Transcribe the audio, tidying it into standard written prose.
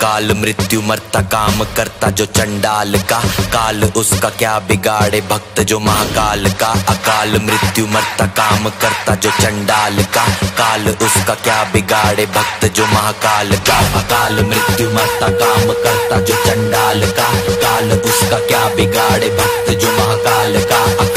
अकाल मृत्यु मरता काम करता जो चंडाल का, काल उसका क्या बिगाड़े भक्त जो महाकाल का। अकाल मृत्यु मरता काम करता जो चंडाल का, काल उसका क्या बिगाड़े भक्त जो महाकाल का। अकाल मृत्यु मरता काम करता जो चंडाल का, काल उसका क्या बिगाड़े भक्त जो महाकाल का।